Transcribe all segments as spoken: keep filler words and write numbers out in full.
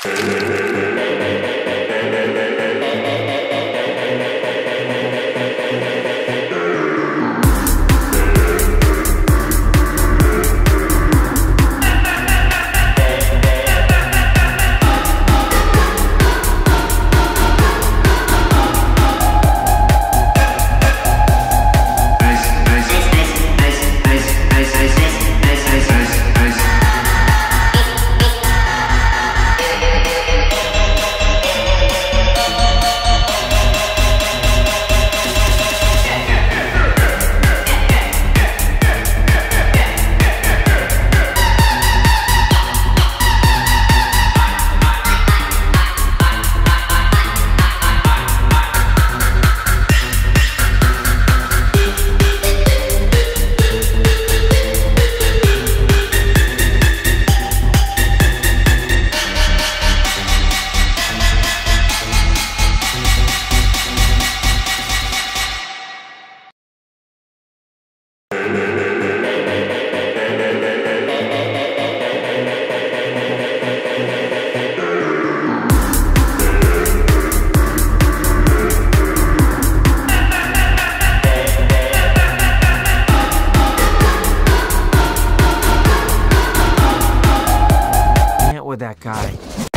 That guy.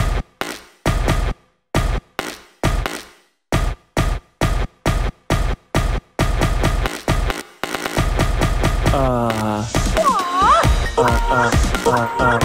Uh. Uh. Uh. Uh.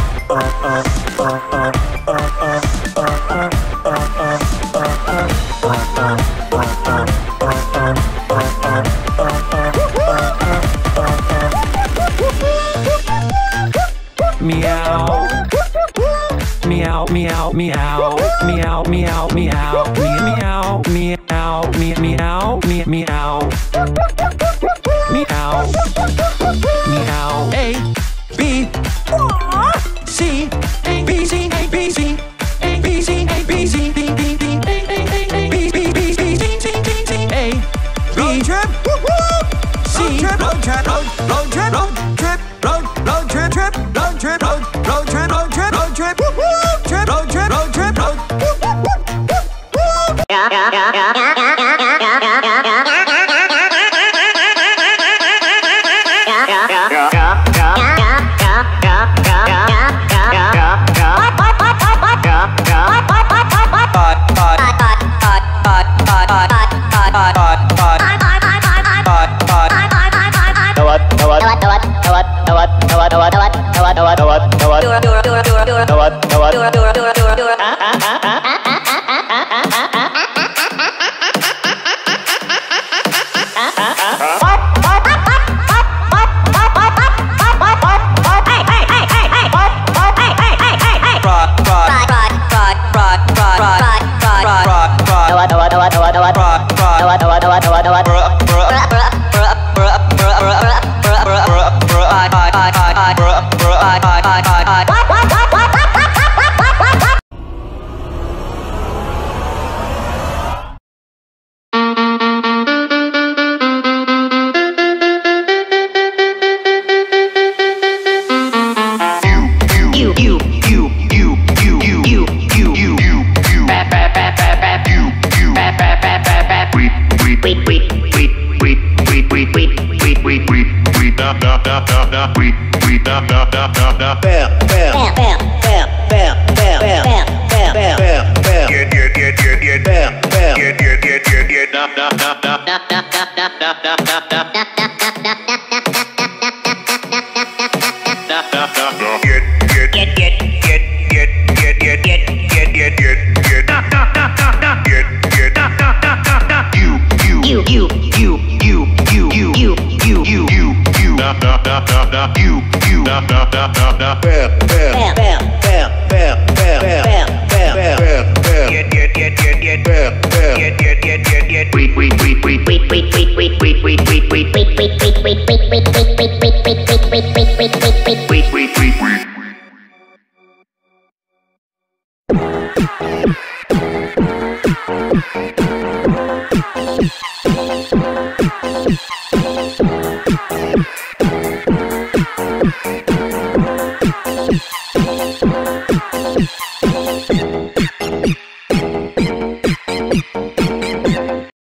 Meow. Meow, meow, meow, meow, meow, meow, meow, meow, meow, meow, meow, meow, meow, meow. A, B, C, A, B, C, A, B, C, A, B, C, A, B, C, B, B, B, A, A, A, A, B, B, B, C, C, C, C, C, A, B, trip, C, trip, road trip, road, road trip, road trip, road, road trip, trip, road trip, road, road trip, road trip, road trip, trip, road trip, road trip, road. Yeah, yeah, yeah, yeah, yeah, yeah, yeah, yeah, yeah, yeah, yeah.